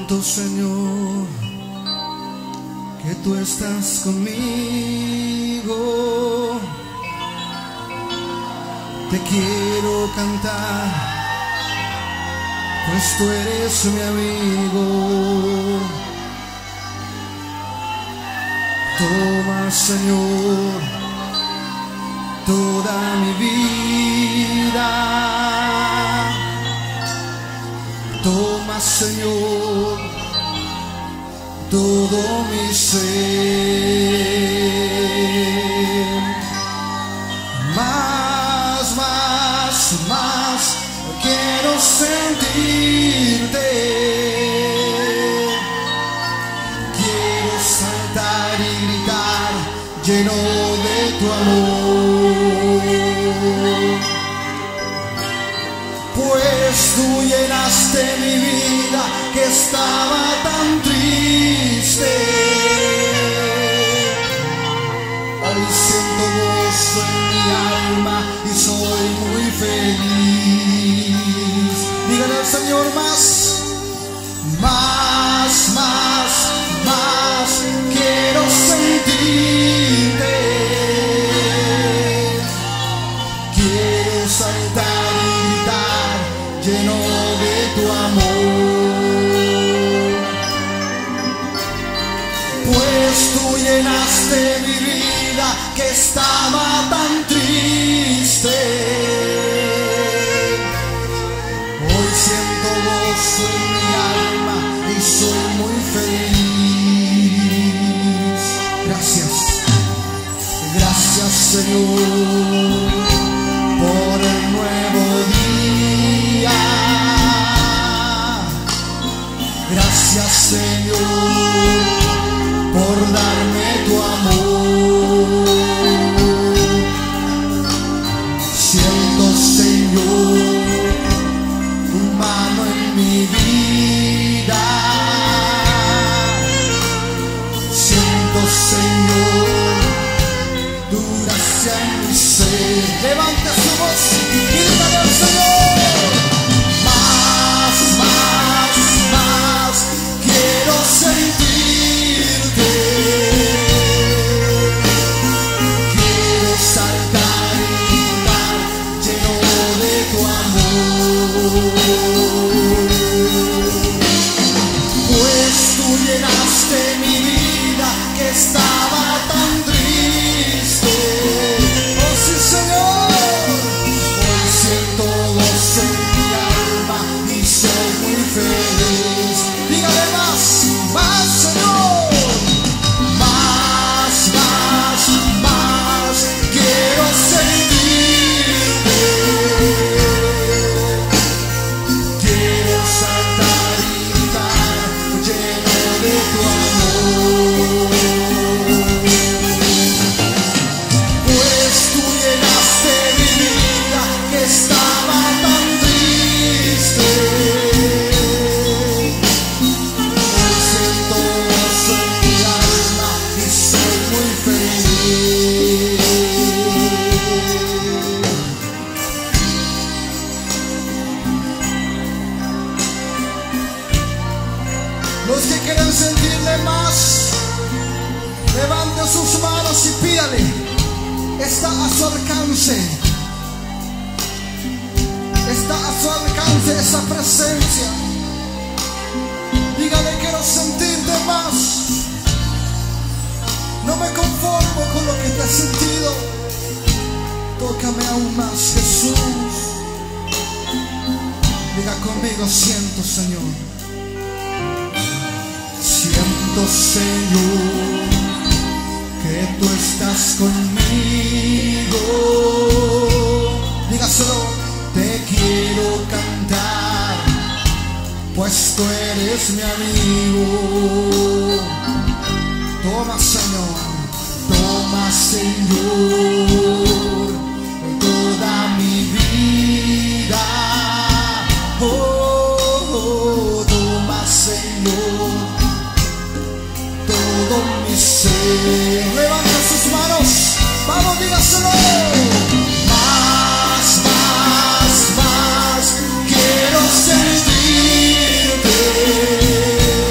Siento, Señor, que tú estás conmigo. Te quiero cantar, pues tú eres mi amigo. Toma, Señor, toda mi vida. Toma, Señor, todo mi ser. Más quiero sentirte. Quiero saltar y gritar lleno de tu amor. Pues tú llenaste mi vida que estaba tan triste. Hoy siento gozo en mi alma y soy muy feliz. Dígale al Señor más quiero sentirte. Quiero saltar y gritar lleno de tu amor. Pues tú llenaste mi vida que estaba tan triste. Hoy siento gozo en mi alma y soy muy feliz. Gracias, gracias, Señor, por el nuevo día. Gracias, Señor, por darme tu amor. Siento, Señor, tu mano en mi vida. Siento, Señor, tu gracia en mi ser. Levante su voz y grítale al Señor. Más quiero sentirte. Quiero saltar y gritar lleno de tu amor. Pues tú llenaste mi vida que estaba tan triste. Oh sí, Señor, hoy siento gozo en mi alma y soy muy feliz. Dígale más, Señor. Más quiero sentirte. Quiero saltar y gritar lleno de tu amor. Pues tú llenaste mi vida que estaba tan triste. Hoy siento gozo en mi alma y soy muy feliz. Los que quieren sentirle más, levanten sus manos y pídale. Está a su alcance. Está a su alcance esa presencia. Dígale, quiero sentirte más. No me conformo con lo que te he sentido. Tócame aún más, Jesús. Diga conmigo, siento, Señor. Siento, Señor, que tú estás conmigo. Dígaselo. Te quiero cantar, pues tú eres mi amigo. Toma, Señor, toda mi vida. Oh, toma, Señor, todo mi ser. Levanta sus manos, vamos, dígaselo. Más quiero sentirte.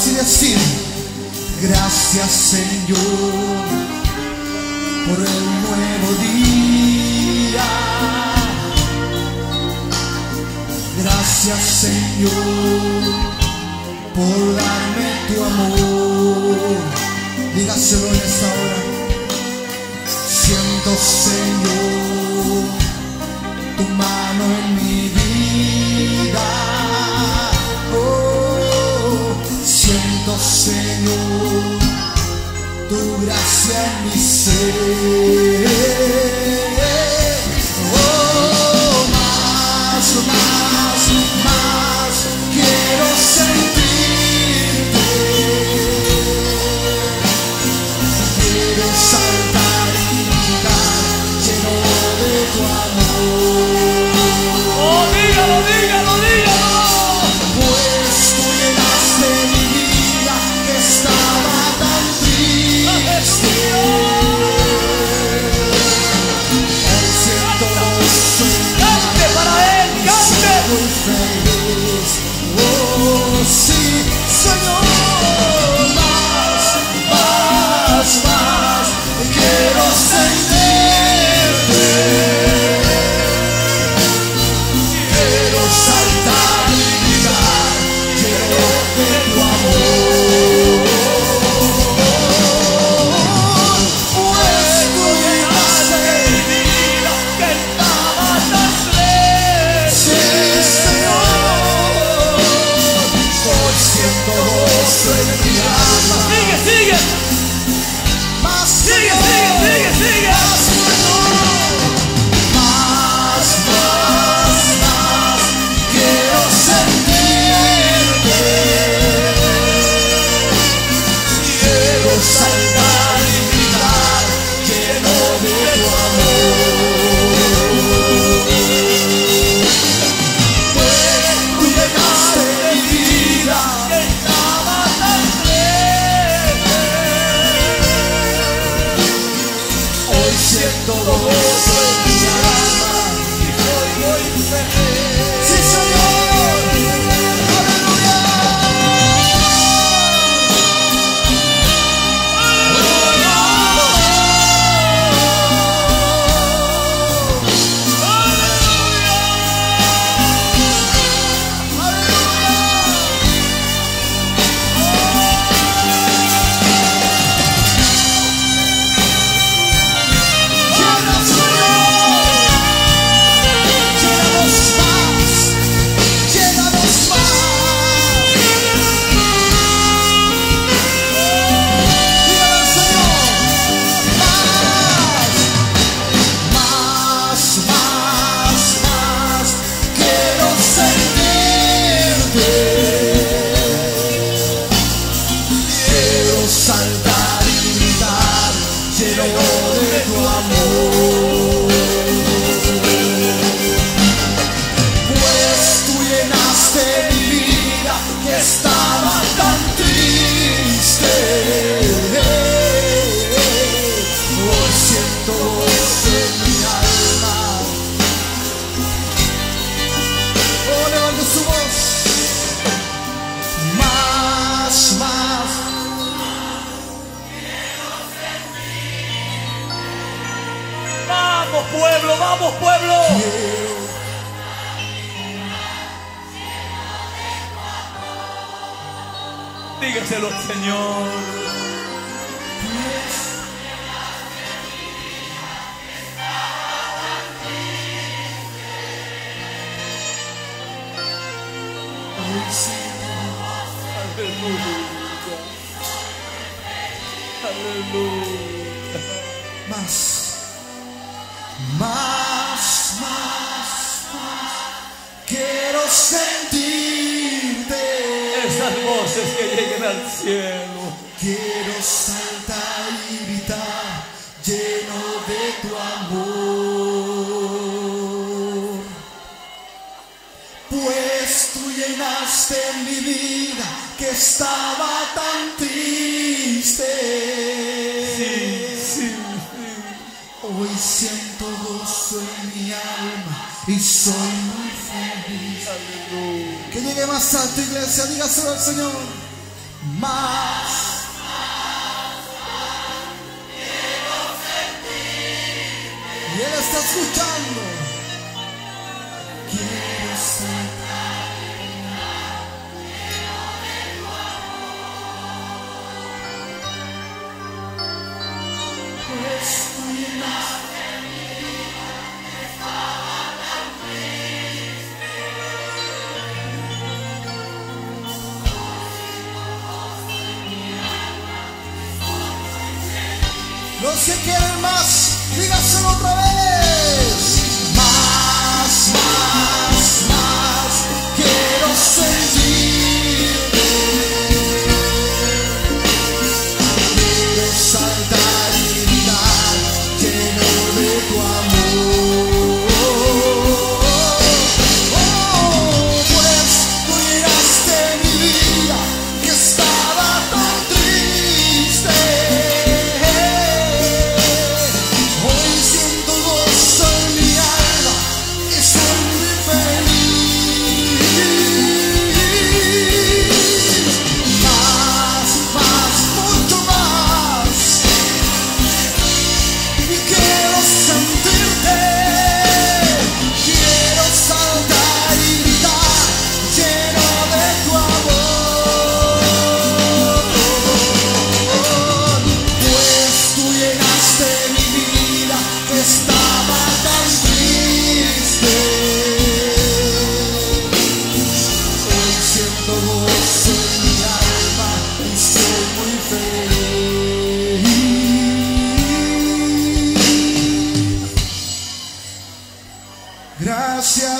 y decir: gracias, Señor, por el nuevo día. Gracias, Señor, por darme tu amor. Dígaselo en esta hora. Siento, Señor, tu mano en mi vida. Oh, siento, Señor, tu gracia en mi ser. Oh, más quiero sentirte. Quiero saltar y gritar lleno de tu amor. Oh, dígalo, dígalo, dígalo. Pues tú llenaste mi vida que estaba tan triste. Hoy siento gozo en mi Cante para él, alma y cante. soy muy feliz. Oh, sí, Señor, más quiero sentirte. Quiero saltar y gritar lleno de tu amor. Pues tú llenaste mi vida Que estaba tan triste. sí, Señor. Hoy siento gozo en mi alma. Sigue, sigue, Más sigue, Señor, sigue, sigue, sigue. más quiero sentirte. Quiero saltar y gritar lleno de tu amor. Pues tú llenaste mi vida Que estaba tan triste. hoy siento gozo en mi alma. Y soy muy feliz. Sí, Señor, aleluya. Llena, Señor, llénanos más, llénanos más. Dígale al Señor: más quiero sentirte. Quiero saltar y gritar lleno de tu amor. Pues tú llenaste mi vida que estaba tan triste. Hoy siento gozo en mi alma. Oh, levante su voz. Más Vamos, pueblo, vamos, pueblo. quiero. Dígaselo al Señor. Hoy siento Aleluya. Aleluya. más quiero sentirte. Esas voces que lleguen al cielo. Quiero saltar y gritar lleno de tu amor. Pues tú llenaste mi vida que estaba tan triste. Sí. Hoy siento gozo en mi alma y soy muy feliz. Aleluya. Que llegue más alto, iglesia, dígaselo al Señor. más. Y Él está escuchando. Quiero saltar. Pues tú llenaste mi vida, estaba tan triste. Los que quieren más, dígaselo otra vez. Más, más, más, quiero sentirte. Quiero saltar y gritar, lleno de tu amor. Oh, pues tú llenaste mi vida, que estaba tan triste. Hoy siento gozo en mi alma y soy muy feliz. Más, más, mucho más. Y quiero sentirte. Quiero saltar y gritar, lleno de tu amor. Pues tú llenaste mi vida, que estaba tan triste. Hoy siento gozo en mi alma y soy muy feliz. Gracias,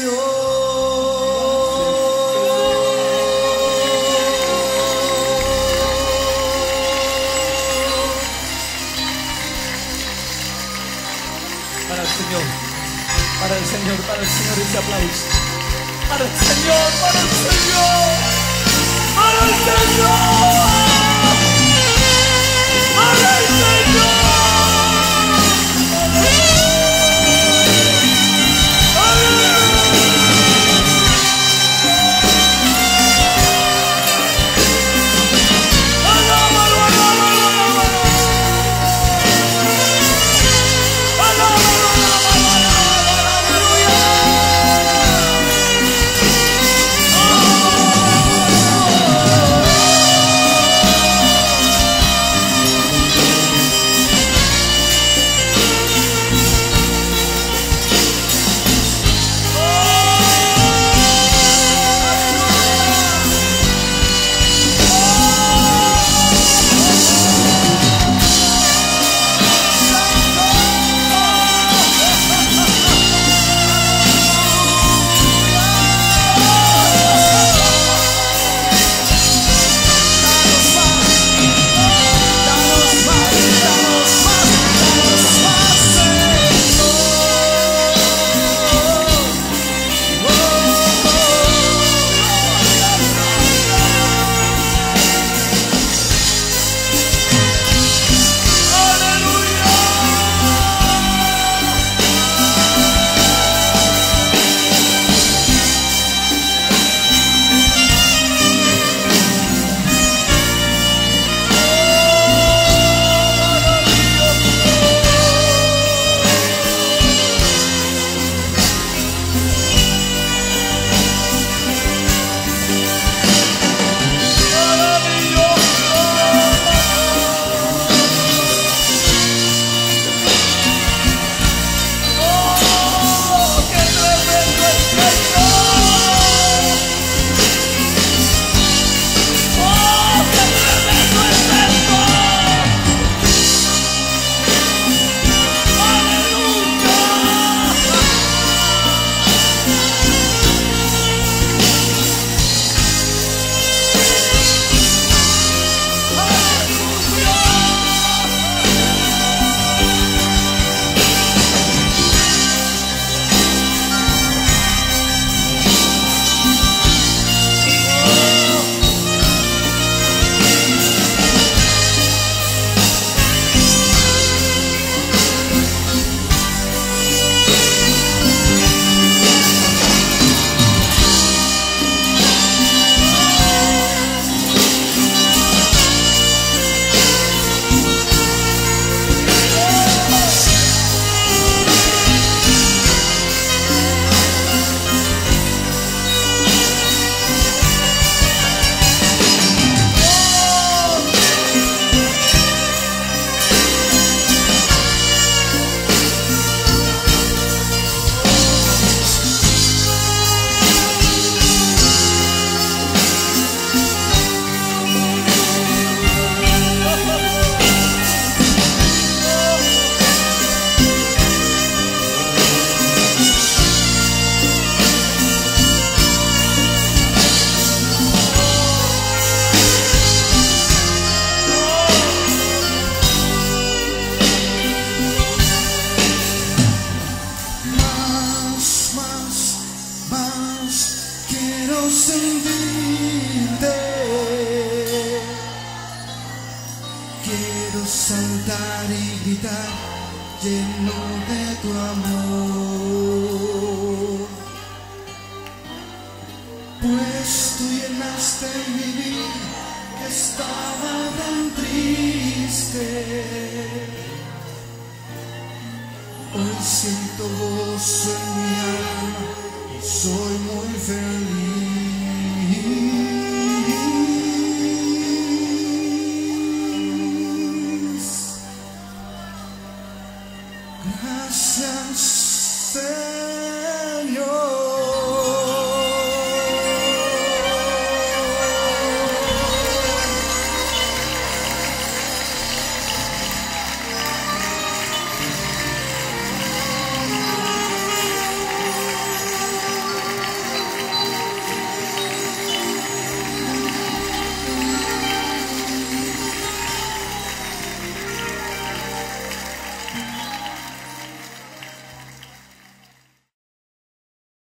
Señor. Para el Señor, para el Señor, para el Señor ese aplauso. Para el Señor, para el Señor, para el Señor, para el Señor. Oh, quiero saltar y gritar lleno de tu amor, pues tú llenaste mi vida que estaba tan triste. Hoy siento gozo en mi alma y soy muy feliz. Gracias, Señor.